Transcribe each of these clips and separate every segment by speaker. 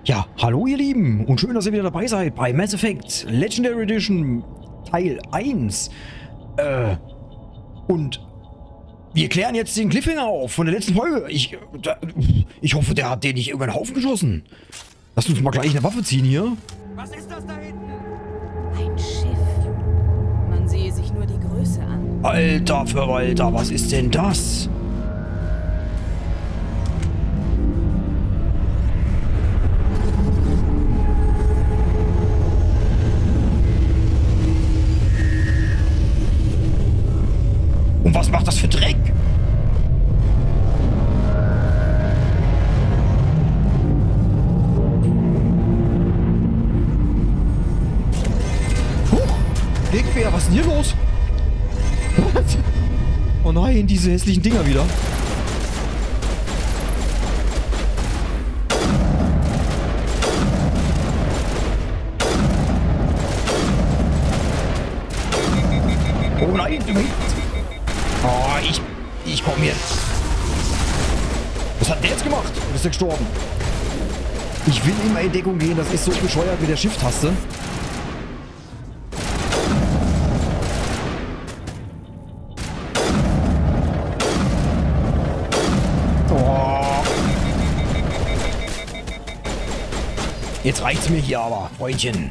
Speaker 1: Ja, hallo ihr Lieben und schön, dass ihr wieder dabei seid bei Mass Effect Legendary Edition Teil 1. Und wir klären jetzt den Cliffhanger auf von der letzten Folge. Ich hoffe, der hat den nicht über den Haufen geschossen. Lass uns mal gleich eine Waffe ziehen hier.
Speaker 2: Was ist das da hinten?
Speaker 3: Ein Schiff. Man sehe sich nur die Größe an.
Speaker 1: Alter Verwalter, was ist denn das? Und was macht das für Dreck? Gegenwehr, was ist denn hier los? Oh nein, diese hässlichen Dinger wieder. Oh nein, oh, ich komm jetzt. Was hat der jetzt gemacht? Oder ist der gestorben? Ich will immer in Deckung gehen, das ist so bescheuert mit der Shift-Taste. Oh. Jetzt reicht's mir hier aber, Freundchen.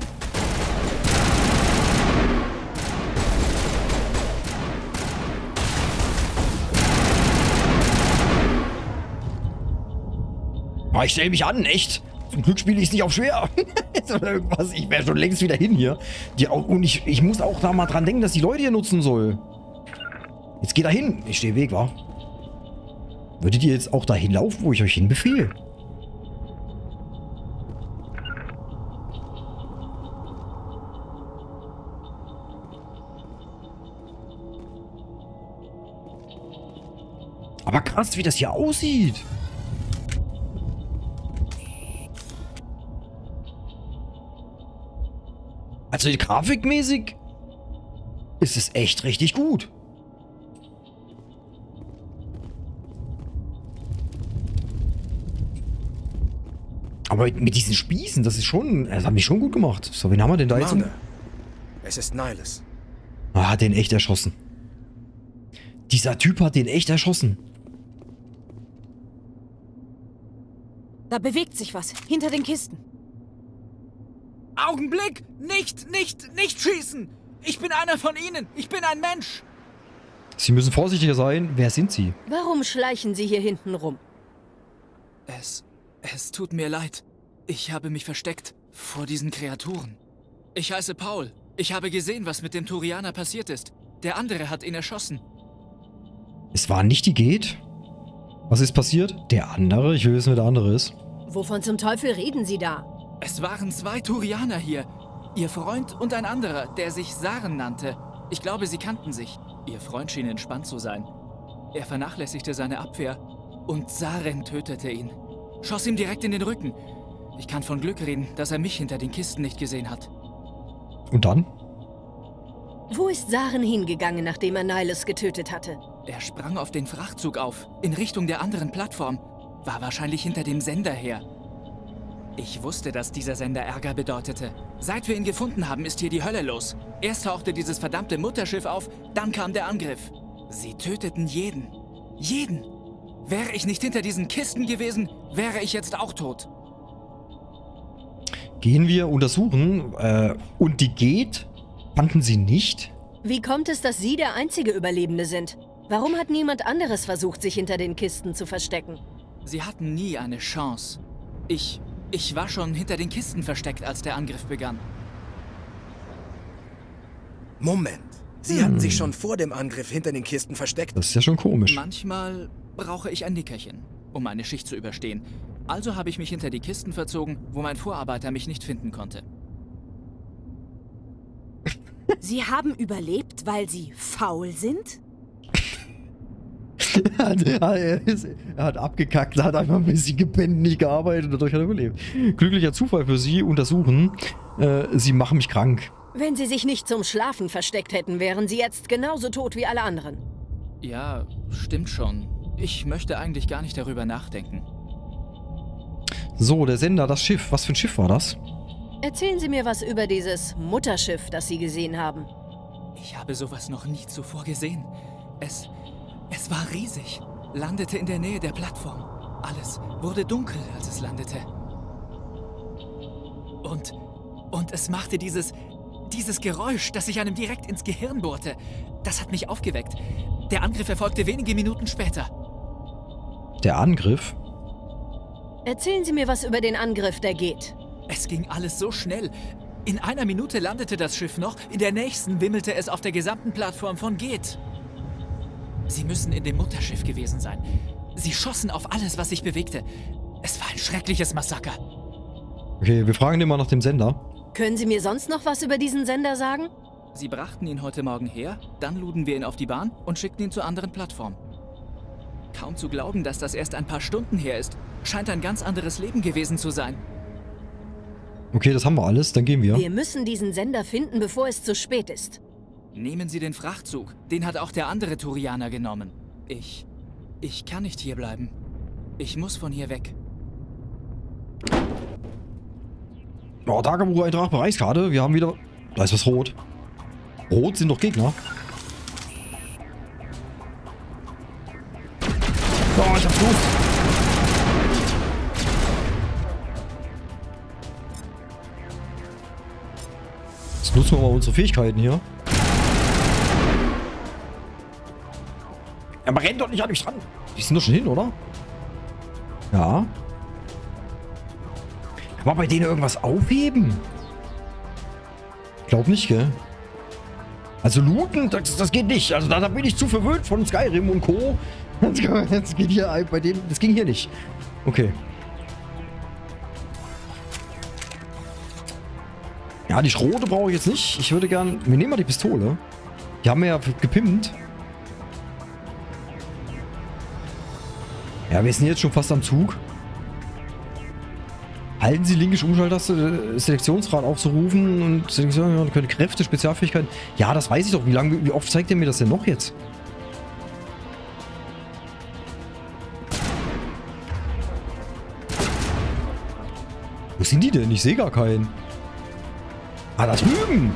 Speaker 1: Oh, ich stelle mich an, echt. Zum Glück spiele ich es nicht auf schwer. Oder irgendwas. Ich wäre schon längst wieder hin hier. Und ich muss auch da mal dran denken, dass die Leute hier nutzen soll. Jetzt geht da hin. Ich stehe im Weg, wa? Würdet ihr jetzt auch dahin laufen, wo ich euch hinbefehle? Aber krass, wie das hier aussieht. Also grafikmäßig ist es echt richtig gut. Aber mit diesen Spießen, das haben die schon gut gemacht. So, wen haben wir denn da jetzt?
Speaker 2: Es ist Nihilus.
Speaker 1: Ah, hat den echt erschossen. Dieser Typ hat den echt erschossen.
Speaker 3: Da bewegt sich was. Hinter den Kisten.
Speaker 2: Augenblick! Nicht schießen! Ich bin einer von Ihnen! Ich bin ein Mensch!
Speaker 1: Sie müssen vorsichtiger sein. Wer sind Sie?
Speaker 3: Warum schleichen Sie hier hinten rum?
Speaker 2: Es tut mir leid. Ich habe mich versteckt vor diesen Kreaturen. Ich heiße Paul. Ich habe gesehen, was mit dem Turianer passiert ist. Der andere hat ihn erschossen.
Speaker 1: Es war nicht die Gate. Was ist passiert? Der andere? Ich will wissen, wer der andere ist.
Speaker 3: Wovon zum Teufel reden Sie da?
Speaker 2: Es waren 2 Turianer hier. Ihr Freund und ein anderer, der sich Saren nannte. Ich glaube, sie kannten sich. Ihr Freund schien entspannt zu sein. Er vernachlässigte seine Abwehr und Saren tötete ihn. Schoss ihm direkt in den Rücken. Ich kann von Glück reden, dass er mich hinter den Kisten nicht gesehen hat.
Speaker 1: Und dann?
Speaker 3: Wo ist Saren hingegangen, nachdem er Nihilus getötet hatte?
Speaker 2: Er sprang auf den Frachtzug auf, in Richtung der anderen Plattform. War wahrscheinlich hinter dem Sender her. Ich wusste, dass dieser Sender Ärger bedeutete. Seit wir ihn gefunden haben, ist hier die Hölle los. Erst tauchte dieses verdammte Mutterschiff auf, dann kam der Angriff. Sie töteten jeden. Jeden! Wäre ich nicht hinter diesen Kisten gewesen, wäre ich jetzt auch tot.
Speaker 1: Gehen wir untersuchen. Und die Gate? Fanden Sie nicht?
Speaker 3: Wie kommt es, dass Sie der einzige Überlebende sind? Warum hat niemand anderes versucht, sich hinter den Kisten zu verstecken?
Speaker 2: Sie hatten nie eine Chance. Ich war schon hinter den Kisten versteckt, als der Angriff begann.
Speaker 4: Moment. Sie hatten sich schon vor dem Angriff hinter den Kisten versteckt?
Speaker 1: Das ist ja schon komisch.
Speaker 2: Manchmal brauche ich ein Nickerchen, um meine Schicht zu überstehen. Also habe ich mich hinter die Kisten verzogen, wo mein Vorarbeiter mich nicht finden konnte.
Speaker 3: Sie haben überlebt, weil Sie faul sind?
Speaker 1: Er hat abgekackt, hat einfach ein bisschen gepennt, nicht gearbeitet und dadurch hat er überlebt. Glücklicher Zufall für Sie, untersuchen. Sie machen mich krank.
Speaker 3: Wenn Sie sich nicht zum Schlafen versteckt hätten, wären Sie jetzt genauso tot wie alle anderen.
Speaker 2: Ja, stimmt schon. Ich möchte eigentlich gar nicht darüber nachdenken.
Speaker 1: So, der Sender, das Schiff. Was für ein Schiff war das?
Speaker 3: Erzählen Sie mir was über dieses Mutterschiff, das Sie gesehen haben.
Speaker 2: Ich habe sowas noch nie zuvor gesehen. Es war riesig. Landete in der Nähe der Plattform. Alles wurde dunkel, als es landete. Und es machte dieses Geräusch, das sich einem direkt ins Gehirn bohrte. Das hat mich aufgeweckt. Der Angriff erfolgte wenige Minuten später.
Speaker 1: Der Angriff?
Speaker 3: Erzählen Sie mir was über den Angriff, der geht.
Speaker 2: Es ging alles so schnell. In einer Minute landete das Schiff noch, in der nächsten wimmelte es auf der gesamten Plattform von Geth. Sie müssen in dem Mutterschiff gewesen sein. Sie schossen auf alles, was sich bewegte. Es war ein schreckliches Massaker.
Speaker 1: Okay, wir fragen den mal nach dem Sender.
Speaker 3: Können Sie mir sonst noch was über diesen Sender sagen?
Speaker 2: Sie brachten ihn heute Morgen her, dann luden wir ihn auf die Bahn und schickten ihn zur anderen Plattform. Kaum zu glauben, dass das erst ein paar Stunden her ist. Scheint ein ganz anderes Leben gewesen zu sein.
Speaker 1: Okay, das haben wir alles, dann gehen wir.
Speaker 3: Wir müssen diesen Sender finden, bevor es zu spät ist.
Speaker 2: Nehmen Sie den Frachtzug. Den hat auch der andere Turianer genommen. Ich kann nicht hier bleiben. Ich muss von hier weg.
Speaker 1: Oh, Tagebucheintrag, Bereichskarte. Wir haben wieder... Da ist was rot. Rot sind doch Gegner. Oh, ich hab's Lust. Jetzt nutzen wir mal unsere Fähigkeiten hier. Aber rennt doch nicht an mich ran. Die sind doch schon hin, oder? Ja. Kann man bei denen irgendwas aufheben? Ich glaube nicht, gell? Also looten, das geht nicht. Also da bin ich zu verwöhnt von Skyrim und Co. Das geht hier bei denen. Das ging hier nicht. Okay. Ja, die Schrote brauche ich jetzt nicht. Ich würde gern... Wir nehmen mal die Pistole. Die haben wir ja gepimpt. Ja, wir sind jetzt schon fast am Zug. Halten Sie linke Umschalttaste, Selektionsrad aufzurufen und Selektion, können Kräfte, Spezialfähigkeiten. Ja, das weiß ich doch. Wie oft zeigt er mir das denn noch jetzt? Wo sind die denn? Ich sehe gar keinen. Ah, da drüben!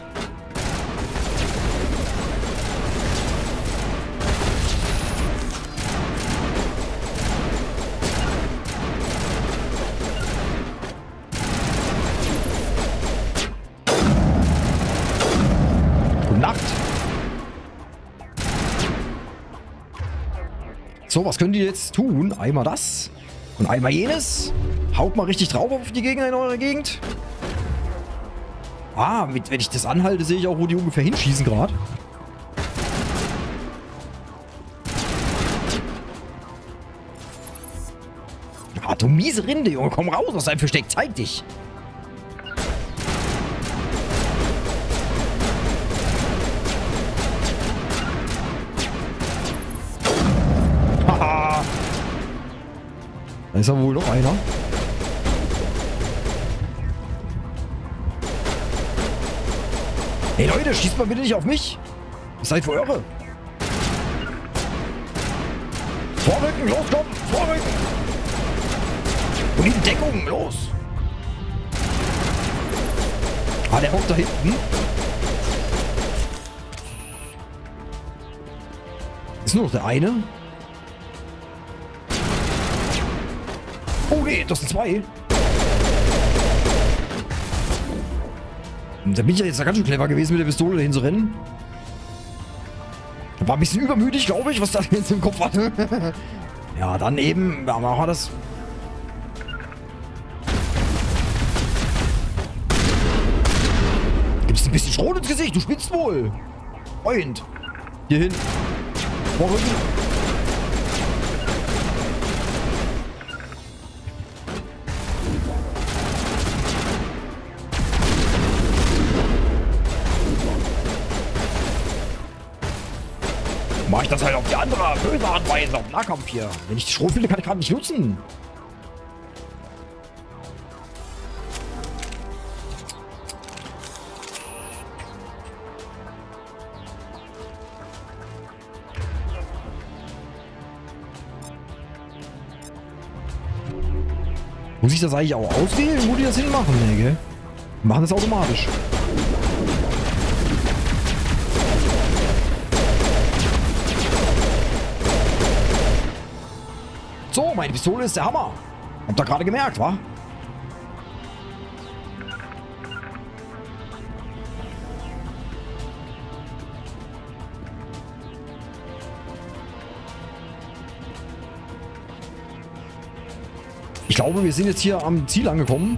Speaker 1: Gute Nacht! So, was können die jetzt tun? Einmal das und einmal jenes. Haut mal richtig drauf auf die Gegner in eurer Gegend. Ah, wenn ich das anhalte, sehe ich auch, wo die ungefähr hinschießen gerade. Ah, du miese Rinde, Junge. Komm raus aus deinem Versteck. Zeig dich. Haha. Da ist aber wohl noch einer. Hey Leute, schießt mal bitte nicht auf mich. Ihr seid für eure. Vorrücken, los, komm, vorrücken. Und in Deckung, los. Ah, der hockt da hinten. Ist nur noch der eine. Oh nee, das sind zwei. Da bin ich ja jetzt ganz schön clever gewesen, mit der Pistole dahin zu rennen. War ein bisschen übermütig, glaube ich, was da jetzt im Kopf hatte. Ja, dann eben, ja, machen wir das. Gibt's ein bisschen Schrot ins Gesicht, du spinnst wohl. Freund. Hier hin. Vorrücken. Mach ich das halt auf die andere, böse Art und Weise, auf Nahkampf hier. Wenn ich die Schrot finde, kann ich gerade nicht nutzen. Muss ich das eigentlich auch auswählen, wo die das hinmachen? Nee, gell? Die machen das automatisch. So, meine Pistole ist der Hammer. Habt ihr gerade gemerkt, wa? Ich glaube, wir sind jetzt hier am Ziel angekommen.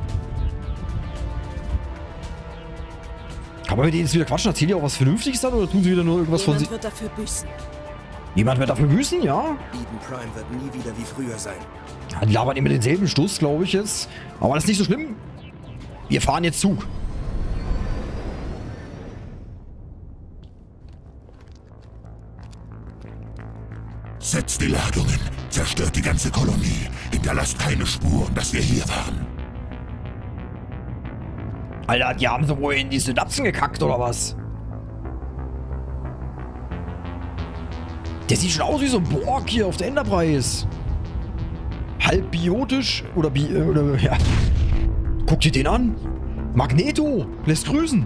Speaker 1: Kann man mit denen jetzt wieder quatschen? Erzählen die auch was Vernünftiges dann oder tun sie wieder nur irgendwas von sich?
Speaker 5: Jemand wird dafür büßen.
Speaker 1: Jemand wird dafür büßen, ja?
Speaker 4: Eden Prime wird nie wieder wie früher sein.
Speaker 1: Ja, die labern immer denselben Stuss, glaube ich jetzt. Aber das ist nicht so schlimm. Wir fahren jetzt Zug.
Speaker 6: Setzt die Ladungen, zerstört die ganze Kolonie, hinterlasst keine Spuren, dass wir hier waren.
Speaker 1: Alter, die haben sie wohl in die Synapsen gekackt, oder was? Der sieht schon aus wie so ein Borg hier auf der Enterprise. Halb biotisch oder ja. Guck dir den an. Magneto lässt grüßen.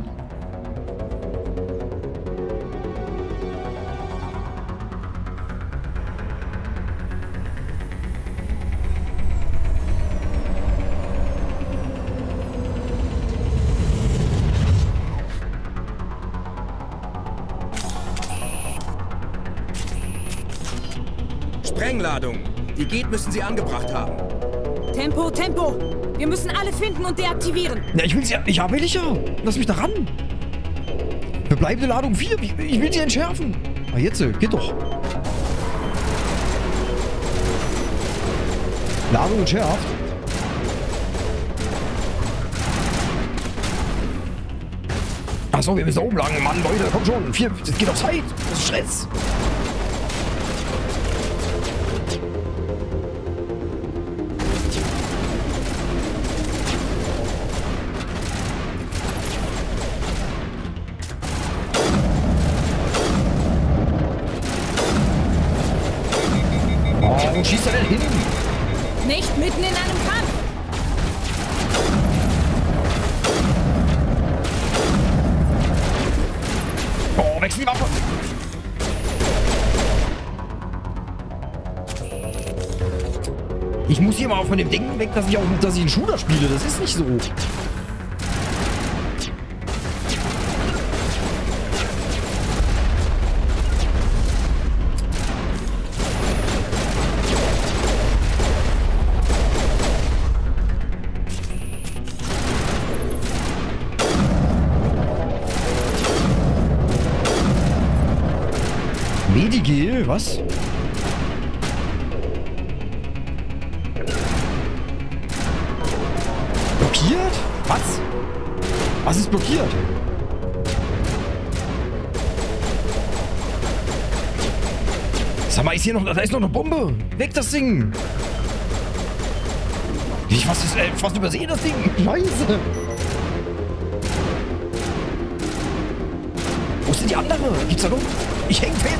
Speaker 4: Sprengladung. Die geht, müssen sie angebracht haben.
Speaker 5: Tempo, Tempo! Wir müssen alle finden und deaktivieren.
Speaker 1: Ja, ich will sie. Ja, will ich ja. Lass mich da ran. Verbleibende Ladung 4. Ich will sie entschärfen. Ah, jetzt, geht doch. Ladung entschärft. Achso, wir müssen da oben lang. Mann, Leute, komm schon. 4. Das geht auf Zeit. Das ist Stress. Wo schießt er denn hin?
Speaker 5: Nicht mitten in einem Kampf.
Speaker 1: Oh, wechsel die Waffe. Ich muss hier mal von dem Denken weg, dass ich einen Shooter spiele. Das ist nicht so. Medigel, was? Blockiert? Was? Was ist blockiert? Sag mal, ist hier noch, da ist noch eine Bombe. Weg das Ding. Ich fast übersehen das Ding. Scheiße. Wo ist denn die andere? Gibt's da noch? Ich häng fest.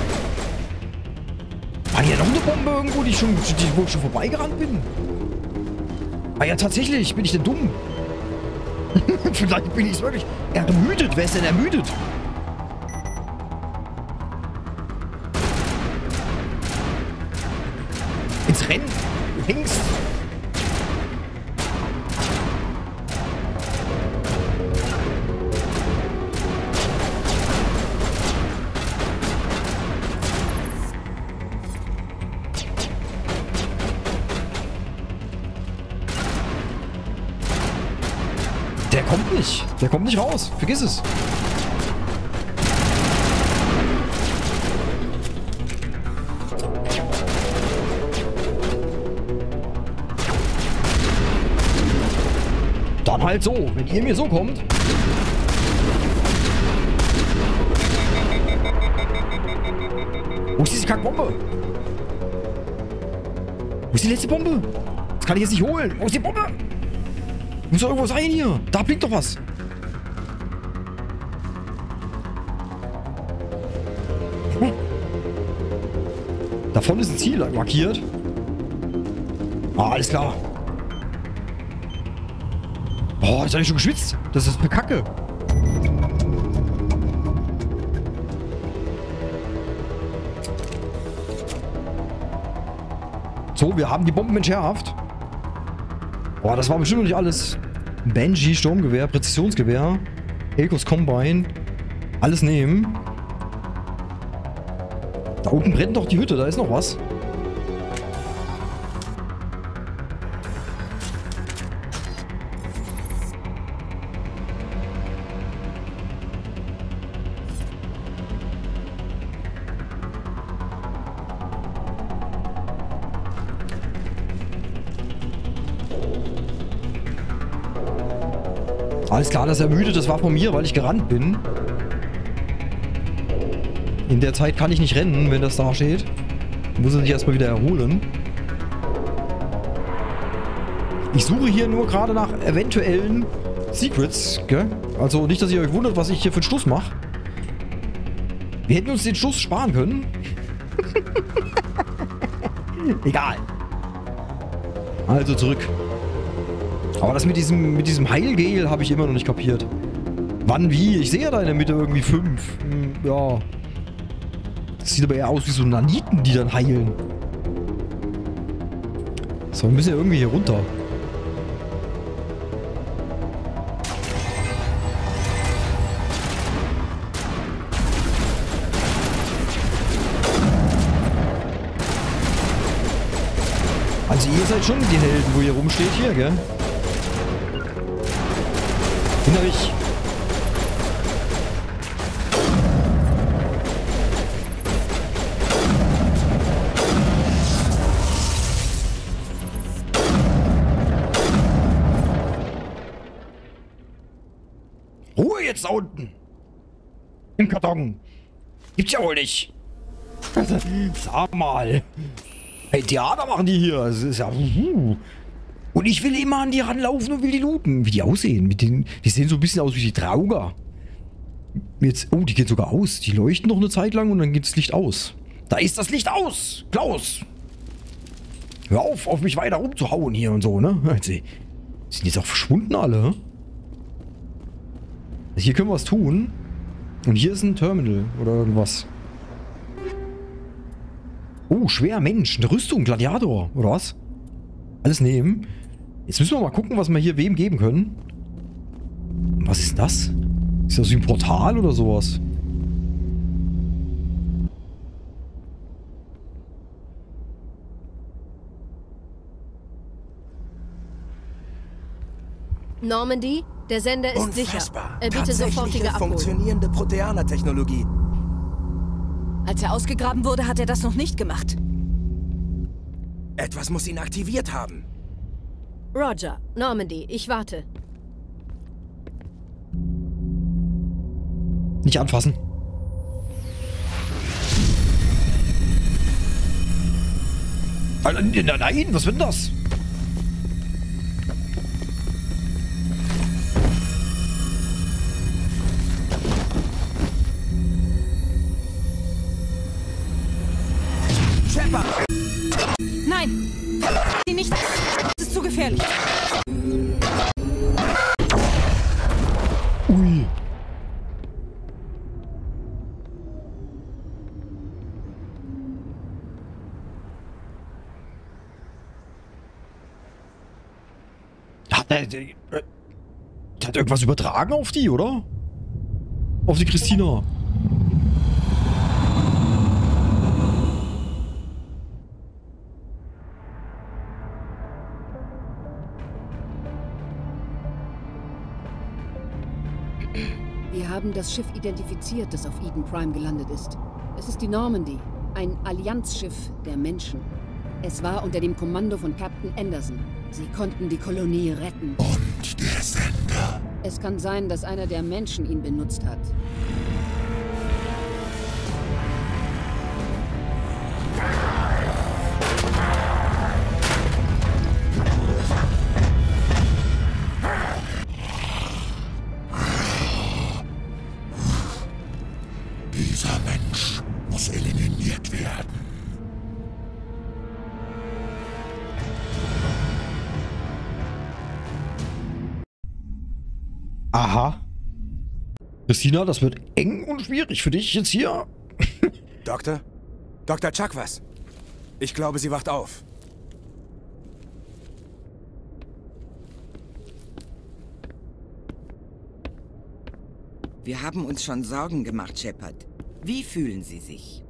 Speaker 1: War hier noch eine Bombe irgendwo, wo ich schon vorbeigerannt bin? Ah ja, tatsächlich. Bin ich denn dumm? Vielleicht bin ich es wirklich. Ermüdet. Wer ist denn ermüdet? Ins Rennen. Du hängst. Der kommt nicht. Der kommt nicht raus. Vergiss es. Dann halt so. Wenn ihr mir so kommt. Wo ist diese Kackbombe? Wo ist die letzte Bombe? Das kann ich jetzt nicht holen. Wo ist die Bombe? Muss doch irgendwo sein hier. Da blinkt doch was. Da vorne ist ein Ziel markiert. Ah, alles klar. Boah, jetzt hab ich schon geschwitzt. Das ist eine Kacke. So, wir haben die Bomben entschärft. Boah, das war bestimmt noch nicht alles. Banshee, Sturmgewehr, Präzisionsgewehr, Elkos Combine. Alles nehmen. Da unten brennt doch die Hütte, da ist noch was. Alles klar, das ist ermüdet, das war von mir, weil ich gerannt bin. In der Zeit kann ich nicht rennen, wenn das da steht. Muss er sich erstmal wieder erholen. Ich suche hier nur gerade nach eventuellen Secrets, gell? Also nicht, dass ihr euch wundert, was ich hier für einen Schluss mache. Wir hätten uns den Schluss sparen können. Egal. Also zurück. Aber das mit diesem Heilgel habe ich immer noch nicht kapiert. Wann, wie? Ich sehe ja da in der Mitte irgendwie 5. Ja. Das sieht aber eher aus wie so Naniten, die dann heilen. So, wir müssen ja irgendwie hier runter. Also ihr seid schon die Helden, wo ihr rumsteht hier, gell? Hinter mich. Ruhe jetzt da unten. Im Karton. Gibt's ja wohl nicht. Sag mal. Hey, Theater machen die hier. Das ist ja... Und ich will immer an die ranlaufen und will die looten. Wie die aussehen. Die sehen so ein bisschen aus wie die Trauger. Jetzt, oh, die gehen sogar aus. Die leuchten noch eine Zeit lang und dann geht das Licht aus. Da ist das Licht aus. Klaus. Hör auf mich weiter rumzuhauen hier und so, ne? Sind jetzt auch verschwunden alle? Also hier können wir was tun. Und hier ist ein Terminal oder irgendwas. Oh, schwer Mensch. Eine Rüstung, Gladiator. Oder was? Alles nehmen. Jetzt müssen wir mal gucken, was wir hier wem geben können. Was ist das? Ist das wie ein Portal oder sowas?
Speaker 3: Normandy, der Sender ist
Speaker 4: Unfassbar.
Speaker 3: sicher. Bitte sofortige Abholung.
Speaker 4: Funktionierende Proteaner-Technologie.
Speaker 5: Als er ausgegraben wurde, hat er das noch nicht gemacht.
Speaker 4: Etwas muss ihn aktiviert haben.
Speaker 3: Roger, Normandy, ich warte.
Speaker 1: Nicht anfassen. Nein, was wird denn das?
Speaker 4: Shepard!
Speaker 5: Nein! Sie nicht! Das ist zu gefährlich!
Speaker 1: Ui. Der hat irgendwas übertragen auf die, oder? Auf die Christina.
Speaker 7: Wir haben das Schiff identifiziert, das auf Eden Prime gelandet ist. Es ist die Normandy, ein Allianzschiff der Menschen. Es war unter dem Kommando von Captain Anderson. Sie konnten die Kolonie retten.
Speaker 6: Und der Sender.
Speaker 7: Es kann sein, dass einer der Menschen ihn benutzt hat.
Speaker 6: Dieser Mensch muss eliminiert werden.
Speaker 1: Aha. Christina, das wird eng und schwierig für dich jetzt hier.
Speaker 4: Doktor? Dr. Chakwas. Ich glaube, sie wacht auf.
Speaker 8: Wir haben uns schon Sorgen gemacht, Shepard. Wie fühlen Sie sich?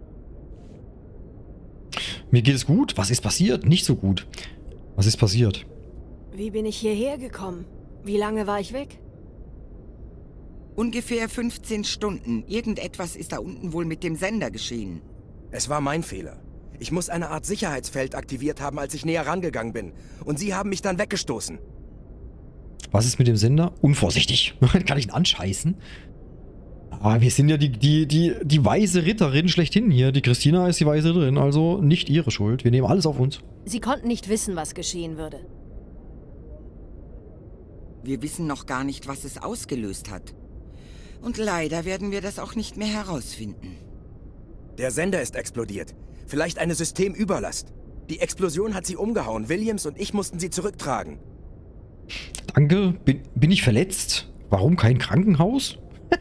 Speaker 1: Mir geht es gut. Was ist passiert? Nicht so gut. Was ist passiert?
Speaker 3: Wie bin ich hierher gekommen? Wie lange war ich weg?
Speaker 8: Ungefähr 15 Stunden. Irgendetwas ist da unten wohl mit dem Sender geschehen.
Speaker 4: Es war mein Fehler. Ich muss eine Art Sicherheitsfeld aktiviert haben, als ich näher rangegangen bin. Und Sie haben mich dann weggestoßen.
Speaker 1: Was ist mit dem Sender? Unvorsichtig. Kann ich ihn anscheißen? Aber wir sind ja die weise Ritterin schlechthin hier. Die Christina ist die weise Ritterin, also nicht ihre Schuld. Wir nehmen alles auf uns.
Speaker 3: Sie konnten nicht wissen, was geschehen würde.
Speaker 8: Wir wissen noch gar nicht, was es ausgelöst hat. Und leider werden wir das auch nicht mehr herausfinden.
Speaker 4: Der Sender ist explodiert. Vielleicht eine Systemüberlast. Die Explosion hat sie umgehauen. Williams und ich mussten sie zurücktragen.
Speaker 1: Danke. Bin ich verletzt? Warum kein Krankenhaus?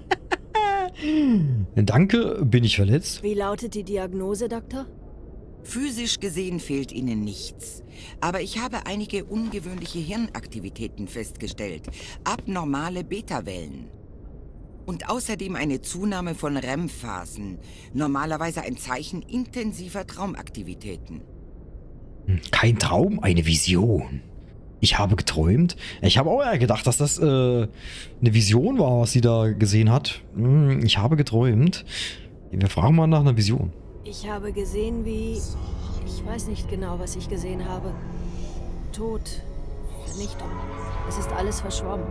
Speaker 1: Danke, bin ich verletzt?
Speaker 3: Wie lautet die Diagnose, Doktor?
Speaker 8: Physisch gesehen fehlt Ihnen nichts. Aber ich habe einige ungewöhnliche Hirnaktivitäten festgestellt. Abnormale Beta-Wellen. Und außerdem eine Zunahme von REM-Phasen. Normalerweise ein Zeichen intensiver Traumaktivitäten.
Speaker 1: Kein Traum, eine Vision. Ich habe geträumt. Ich habe auch eher gedacht, dass das eine Vision war, was sie da gesehen hat. Ich habe geträumt. Wir fragen mal nach einer Vision.
Speaker 3: Ich habe gesehen, wie... Ich weiß nicht genau, was ich gesehen habe. Tod, Vernichtung. Es ist alles verschwommen.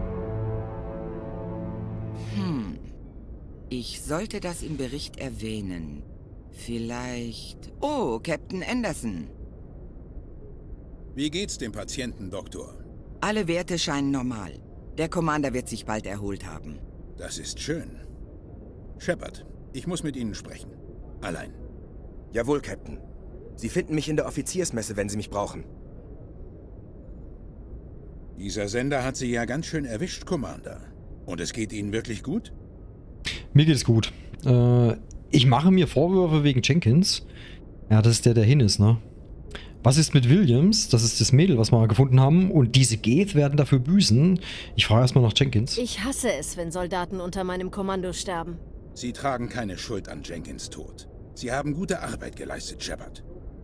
Speaker 8: Ich sollte das im Bericht erwähnen. Vielleicht... Oh, Captain Anderson.
Speaker 9: Wie geht's dem Patienten, Doktor?
Speaker 8: Alle Werte scheinen normal. Der Commander wird sich bald erholt haben.
Speaker 9: Das ist schön. Shepard, ich muss mit Ihnen sprechen. Allein.
Speaker 4: Jawohl, Captain. Sie finden mich in der Offiziersmesse, wenn Sie mich brauchen.
Speaker 9: Dieser Sender hat Sie ja ganz schön erwischt, Commander. Und es geht Ihnen wirklich gut?
Speaker 1: Mir geht es gut. Ich mache mir Vorwürfe wegen Jenkins. Ja, das ist der hin ist, ne? Was ist mit Williams? Das ist das Mädel, was wir gefunden haben. Und diese Geth werden dafür büßen. Ich frage erstmal nach Jenkins.
Speaker 3: Ich hasse es, wenn Soldaten unter meinem Kommando sterben.
Speaker 9: Sie tragen keine Schuld an Jenkins' Tod. Sie haben gute Arbeit geleistet, Shepard.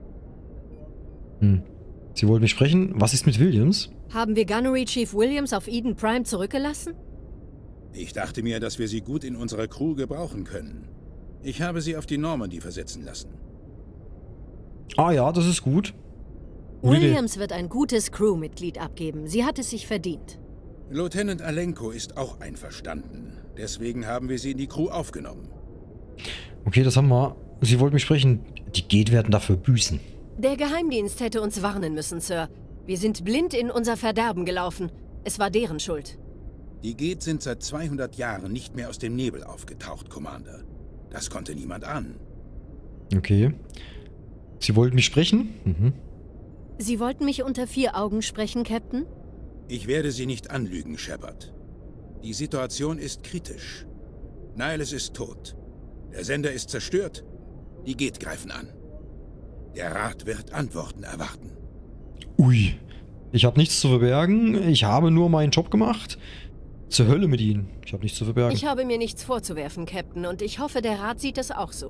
Speaker 1: Sie wollten mich sprechen. Was ist mit Williams?
Speaker 3: Haben wir Gunnery Chief Williams auf Eden Prime zurückgelassen?
Speaker 9: Ich dachte mir, dass wir sie gut in unserer Crew gebrauchen können. Ich habe sie auf die Normandy versetzen lassen.
Speaker 1: Ah ja, das ist gut.
Speaker 3: Williams wird ein gutes Crewmitglied abgeben. Sie hat es sich verdient.
Speaker 9: Lieutenant Alenko ist auch einverstanden. Deswegen haben wir sie in die Crew aufgenommen.
Speaker 1: Okay, das haben wir. Sie wollten mich sprechen. Die Geth werden dafür büßen.
Speaker 3: Der Geheimdienst hätte uns warnen müssen, Sir. Wir sind blind in unser Verderben gelaufen. Es war deren Schuld.
Speaker 9: Die Geth sind seit 200 Jahren nicht mehr aus dem Nebel aufgetaucht, Commander. Das konnte niemand ahnen.
Speaker 1: Okay. Sie wollten mich sprechen?
Speaker 3: Sie wollten mich unter 4 Augen sprechen, Captain?
Speaker 9: Ich werde Sie nicht anlügen, Shepard. Die Situation ist kritisch. Niles ist tot. Der Sender ist zerstört. Die Geth greifen an. Der Rat wird Antworten erwarten.
Speaker 1: Ui. Ich habe nichts zu verbergen. Ich habe nur meinen Job gemacht. Zur Hölle mit Ihnen. Ich habe nichts zu verbergen.
Speaker 3: Ich habe mir nichts vorzuwerfen, Captain, und ich hoffe, der Rat sieht es auch so.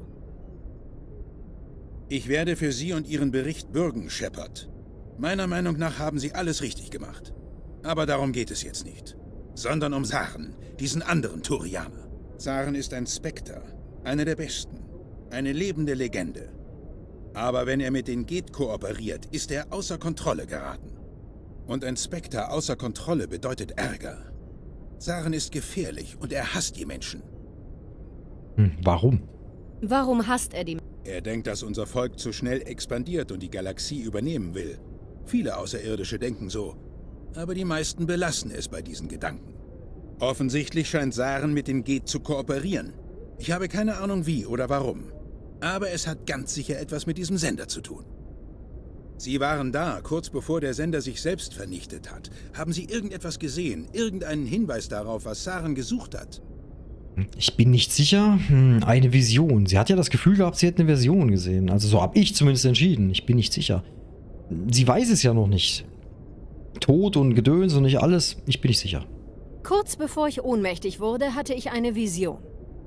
Speaker 9: Ich werde für Sie und Ihren Bericht bürgen, Shepard. Meiner Meinung nach haben Sie alles richtig gemacht. Aber darum geht es jetzt nicht. Sondern um Saren, diesen anderen Turianer. Saren ist ein Spectre, einer der besten. Eine lebende Legende. Aber wenn er mit den Geth kooperiert, ist er außer Kontrolle geraten. Und ein Spectre außer Kontrolle bedeutet Ärger. Saren ist gefährlich und er hasst die Menschen.
Speaker 1: Warum?
Speaker 3: Warum hasst er die...
Speaker 9: Er denkt, dass unser Volk zu schnell expandiert und die Galaxie übernehmen will. Viele Außerirdische denken so. Aber die meisten belassen es bei diesen Gedanken. Offensichtlich scheint Saren mit den Geth zu kooperieren. Ich habe keine Ahnung wie oder warum. Aber es hat ganz sicher etwas mit diesem Sender zu tun. Sie waren da, kurz bevor der Sender sich selbst vernichtet hat. Haben Sie irgendetwas gesehen? Irgendeinen Hinweis darauf, was Saren gesucht hat?
Speaker 1: Ich bin nicht sicher. Eine Vision. Sie hat ja das Gefühl gehabt, sie hätte eine Version gesehen. Also so habe ich zumindest entschieden. Ich bin nicht sicher. Sie weiß es ja noch nicht. Tod und Gedöns und nicht alles. Ich bin nicht sicher.
Speaker 3: Kurz bevor ich ohnmächtig wurde, hatte ich eine Vision.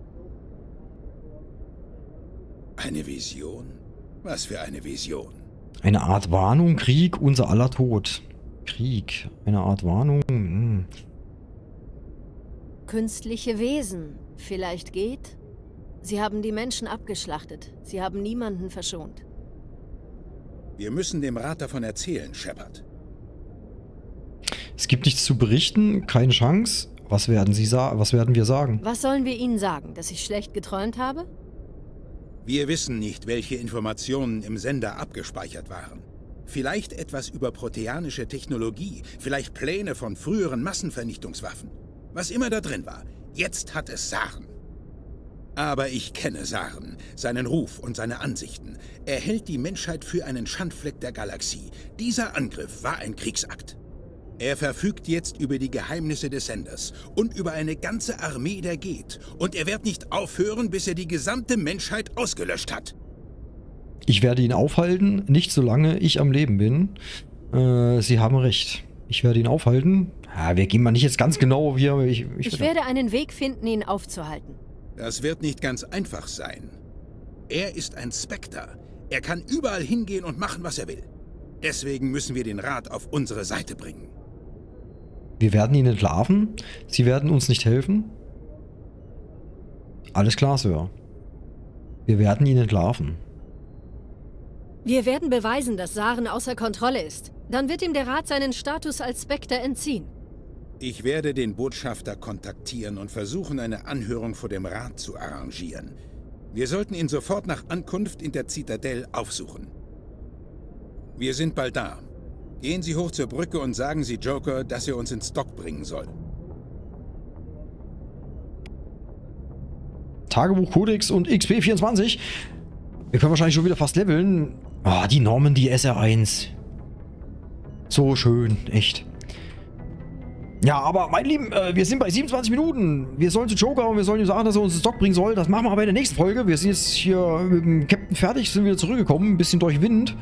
Speaker 9: Eine Vision? Was für eine Vision?
Speaker 1: Eine Art Warnung, Krieg, unser aller Tod. Krieg, eine Art Warnung.
Speaker 3: Künstliche Wesen. Vielleicht geht? Sie haben die Menschen abgeschlachtet. Sie haben niemanden verschont.
Speaker 9: Wir müssen dem Rat davon erzählen, Shepard.
Speaker 1: Es gibt nichts zu berichten, keine Chance. Was werden wir sagen?
Speaker 3: Was sollen wir ihnen sagen? Dass ich schlecht geträumt habe?
Speaker 9: Wir wissen nicht, welche Informationen im Sender abgespeichert waren. Vielleicht etwas über proteanische Technologie, vielleicht Pläne von früheren Massenvernichtungswaffen. Was immer da drin war, jetzt hat es Saren. Aber ich kenne Saren, seinen Ruf und seine Ansichten. Er hält die Menschheit für einen Schandfleck der Galaxie. Dieser Angriff war ein Kriegsakt. Er verfügt jetzt über die Geheimnisse des Senders und über eine ganze Armee, der geht. Und er wird nicht aufhören, bis er die gesamte Menschheit ausgelöscht hat.
Speaker 1: Ich werde ihn aufhalten, nicht solange ich am Leben bin. Sie haben recht. Ich werde ihn aufhalten. Ja, wir gehen mal nicht jetzt ganz genau hier.
Speaker 3: Ich werde einen Weg finden, ihn aufzuhalten.
Speaker 9: Das wird nicht ganz einfach sein. Er ist ein Spectre. Er kann überall hingehen und machen, was er will. Deswegen müssen wir den Rat auf unsere Seite bringen.
Speaker 1: Wir werden ihn entlarven. Sie werden uns nicht helfen. Alles klar, Sir. Wir werden ihn entlarven.
Speaker 3: Wir werden beweisen, dass Saren außer Kontrolle ist. Dann wird ihm der Rat seinen Status als Spectre entziehen.
Speaker 9: Ich werde den Botschafter kontaktieren und versuchen, eine Anhörung vor dem Rat zu arrangieren. Wir sollten ihn sofort nach Ankunft in der Zitadelle aufsuchen. Wir sind bald da. Gehen Sie hoch zur Brücke und sagen Sie Joker, dass er uns ins Dock bringen soll.
Speaker 1: Tagebuch, Codex und XP24. Wir können wahrscheinlich schon wieder fast leveln. Ah, die Normandy SR1. So schön, echt. Ja, aber meine Lieben, wir sind bei 27 Minuten. Wir sollen zu Joker und wir sollen ihm sagen, dass er uns ins Dock bringen soll. Das machen wir aber in der nächsten Folge. Wir sind jetzt hier mit dem Captain fertig, sind wieder zurückgekommen. Ein bisschen durch Wind.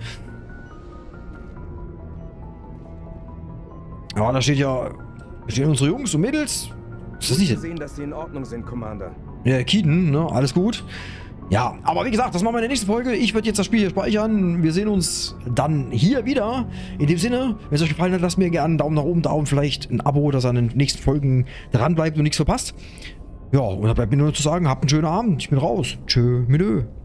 Speaker 1: Ja, da stehen unsere Jungs und Mädels. Ist das nicht?
Speaker 4: Wir sehen, dass sie in Ordnung sind, Commander.
Speaker 1: Ja, Keaton, ne? Alles gut. Ja, aber wie gesagt, das machen wir in der nächsten Folge. Ich werde jetzt das Spiel hier speichern. Wir sehen uns dann hier wieder. In dem Sinne, wenn es euch gefallen hat, lasst mir gerne einen Daumen nach oben da und vielleicht ein Abo, dass ihr an den nächsten Folgen dran bleibt und nichts verpasst. Ja, und da bleibt mir nur zu sagen, habt einen schönen Abend. Ich bin raus. Tschö, mit Ö.